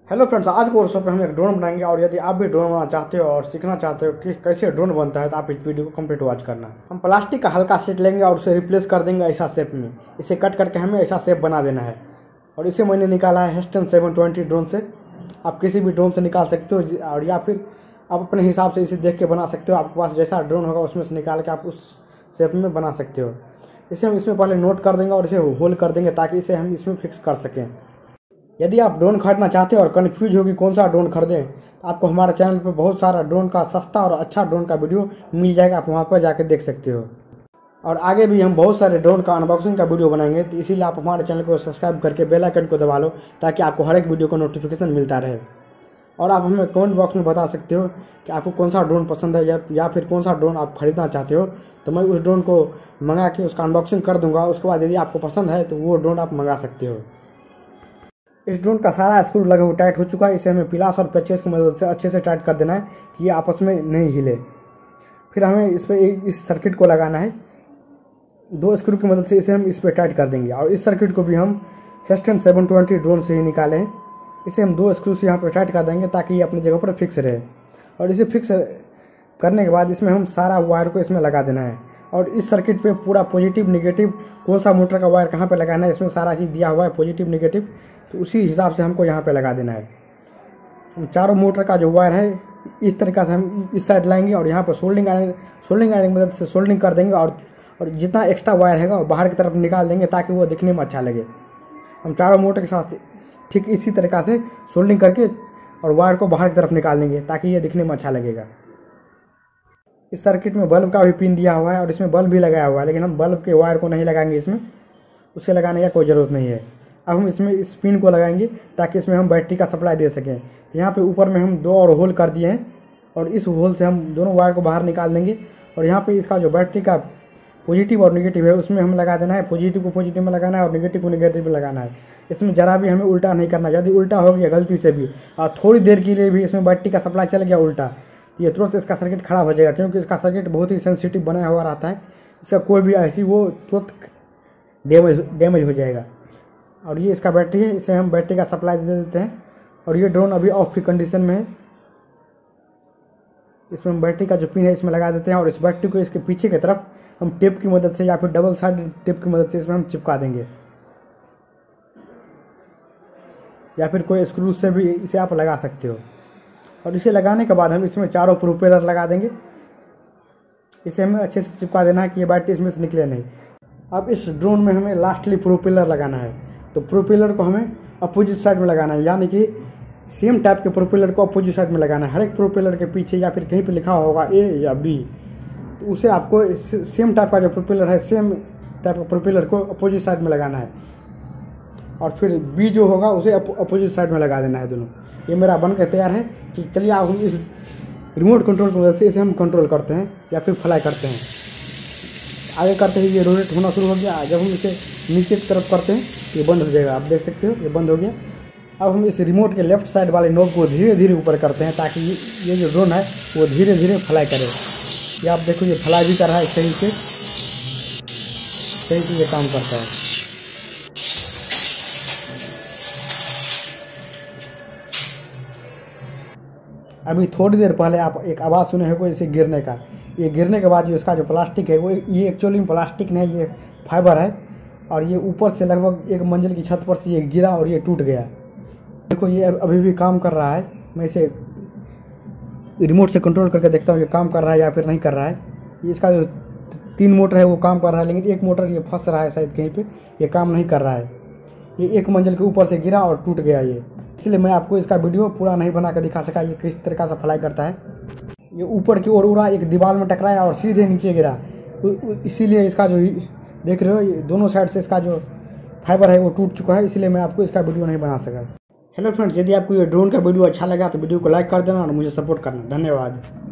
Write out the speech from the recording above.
Hello friends, आज के workshop में हम एक ड्रोन बनाएंगे। और यदि आप भी ड्रोन बनाना चाहते हो और सीखना चाहते हो कि कैसे ड्रोन बनता है तो आप इस वीडियो को कंप्लीट वॉच करना। हम प्लास्टिक का हल्का सेट लेंगे और उसे रिप्लेस कर देंगे ऐसा शेप में। इसे कट करके हमें ऐसा शेप बना देना है। और इसे मैंने निकाला है हेस्टन 720 ड्रोन से। आप किसी भी ड्रोन से निकाल सकते हो और या फिर आप अपने हिसाब से इसे देख के बना सकते हो। आपके पास जैसा ड्रोन होगा उसमें से निकाल के आप उस शेप में बना सकते हो। इसे हम इसमें पहले नोट कर देंगे और इसे होल कर देंगे ताकि इसे हम इसमें फिक्स कर सकें। यदि आप ड्रोन खरीदना चाहते हो और कन्फ्यूज हो कि कौन सा ड्रोन खरीदें तो आपको हमारे चैनल पर बहुत सारा ड्रोन का सस्ता और अच्छा ड्रोन का वीडियो मिल जाएगा। आप वहां पर जाकर देख सकते हो। और आगे भी हम बहुत सारे ड्रोन का अनबॉक्सिंग का वीडियो बनाएंगे, तो इसीलिए आप हमारे चैनल को सब्सक्राइब करके बेल आइकन को दबा लो ताकि आपको हर एक वीडियो का नोटिफिकेशन मिलता रहे। और आप हमें कमेंट बॉक्स में बता सकते हो कि आपको कौन सा ड्रोन पसंद है या फिर कौन सा ड्रोन आप खरीदना चाहते हो। तो मैं उस ड्रोन को मंगा के उसका अनबॉक्सिंग कर दूंगा। उसके बाद यदि आपको पसंद है तो वो ड्रोन आप मंगा सकते हो। इस ड्रोन का सारा स्क्रू लगभग टाइट हो चुका है। इसे हमें पिलास और पेचेस की मदद से अच्छे से टाइट कर देना है कि ये आपस में नहीं हिले। फिर हमें इस पर इस सर्किट को लगाना है। 2 स्क्रू की मदद से इसे हम इस पर टाइट कर देंगे। और इस सर्किट को भी हम हेस्टन 720 ड्रोन से ही निकाले हैं। इसे हम 2 स्क्रू से यहाँ पर टाइट कर देंगे ताकि ये अपनी जगह पर फिक्स रहे। और इसे फिक्स करने के बाद इसमें हम सारा वायर को इसमें लगा देना है। और इस सर्किट पे पूरा पॉजिटिव निगेटिव कौन सा मोटर का वायर कहाँ पे लगाना है इसमें सारा चीज़ दिया हुआ है, पॉजिटिव निगेटिव। तो उसी हिसाब से हमको यहाँ पे लगा देना है। हम चारों मोटर का जो वायर है इस तरीक़ा से हम इस साइड लाएंगे और यहाँ पर सोल्डिंग आयरन की मदद से सोल्डिंग कर देंगे। और जितना एक्स्ट्रा वायर है वो बाहर की तरफ निकाल देंगे ताकि वो दिखने में अच्छा लगे। हम चारों मोटर के साथ ठीक इसी तरीक़ा से सोल्डिंग करके और वायर को बाहर की तरफ निकाल देंगे ताकि ये दिखने में अच्छा लगेगा। इस सर्किट में बल्ब का भी पिन दिया हुआ है और इसमें बल्ब भी लगाया हुआ है, लेकिन हम बल्ब के वायर को नहीं लगाएंगे इसमें, उसे लगाने का कोई ज़रूरत नहीं है। अब हम इसमें इस पिन को लगाएंगे ताकि इसमें हम बैटरी का सप्लाई दे सकें। तो यहाँ पे ऊपर में हम 2 और होल कर दिए हैं और इस होल से हम दोनों वायर को बाहर निकाल देंगे। और यहाँ पे इसका जो बैटरी का पॉजिटिव और नेगेटिव है उसमें हम लगा देना है। पॉजिटिव को पॉजिटिव में लगाना है और नेगेटिव को नेगेटिव में लगाना है। इसमें ज़रा भी हमें उल्टा नहीं करना। यदि उल्टा हो गया गलती से भी और थोड़ी देर के लिए भी इसमें बैटरी का सप्लाई चल गया उल्टा, ये तुरंत इसका सर्किट ख़राब हो जाएगा, क्योंकि इसका सर्किट बहुत ही सेंसिटिव बनाया हुआ रहता है। इसका कोई भी ऐसी वो तुरंत डैमेज हो जाएगा। और ये इसका बैटरी है, इसे हम बैटरी का सप्लाई दे देते हैं। और ये ड्रोन अभी ऑफ की कंडीशन में है। इसमें हम बैटरी का जो पिन है इसमें लगा देते हैं और इस बैटरी को इसके पीछे की तरफ हम टेप की मदद से या फिर डबल साइड टेप की मदद से इसमें हम चिपका देंगे, या फिर कोई स्क्रू से भी इसे आप लगा सकते हो। और इसे लगाने के बाद हम इसमें चारों प्रोपेलर लगा देंगे। इसे हमें अच्छे से चिपका देना है कि ये बैटरी इसमें से निकले नहीं। अब इस ड्रोन में हमें लास्टली प्रोपेलर लगाना है। तो प्रोपेलर को हमें अपोजिट साइड में लगाना है, यानी कि सेम टाइप के प्रोपेलर को अपोजिट साइड में लगाना है। हर एक प्रोपेलर के पीछे या फिर कहीं पे लिखा होगा ए या बी, तो उसे आपको सेम टाइप का जो प्रोपेलर है सेम टाइप का प्रोपेलर को अपोजिट साइड में लगाना है। और फिर बी जो होगा उसे अपोजिट साइड में लगा देना है दोनों। ये मेरा बन के तैयार है। कि चलिए अब हम इस रिमोट कंट्रोल की मदद से इसे हम कंट्रोल करते हैं या फिर फ्लाई करते हैं। आगे करते ही ये रोटेट होना शुरू हो गया। जब हम इसे नीचे की तरफ करते हैं ये बंद हो जाएगा। आप देख सकते हो ये बंद हो गया। अब हम इस रिमोट के लेफ्ट साइड वाले नोब को धीरे धीरे ऊपर करते हैं ताकि ये जो ड्रोन है वो धीरे धीरे फ्लाई करे। ये आप देखो ये फ्लाई भी कर रहा है, सही से ये काम करता है। अभी थोड़ी देर पहले आप एक आवाज़ सुने होगा इसे गिरने का। ये गिरने के बाद जो इसका जो प्लास्टिक है वो ये एक्चुअली में प्लास्टिक नहीं, ये फाइबर है। और ये ऊपर से लगभग 1 मंजिल की छत पर से ये गिरा और ये टूट गया। देखो ये अभी भी काम कर रहा है। मैं इसे रिमोट से कंट्रोल करके देखता हूँ ये काम कर रहा है या फिर नहीं कर रहा है। इसका जो 3 मोटर है वो काम कर रहा है, लेकिन एक मोटर ये फंस रहा है शायद कहीं पे, ये काम नहीं कर रहा है। ये 1 मंजिल के ऊपर से गिरा और टूट गया ये। इसलिए मैं आपको इसका वीडियो पूरा नहीं बना कर दिखा सका ये किस तरीक़ा से फ्लाई करता है। ये ऊपर की ओर उड़ा, एक दीवार में टकराया और सीधे नीचे गिरा। इसीलिए इसका जो देख रहे हो ये दोनों साइड से इसका जो फाइबर है वो टूट चुका है। इसलिए मैं आपको इसका वीडियो नहीं बना सका। हेलो फ्रेंड्स, यदि आपको ये ड्रोन का वीडियो अच्छा लगा तो वीडियो को लाइक कर देना और मुझे सपोर्ट करना। धन्यवाद।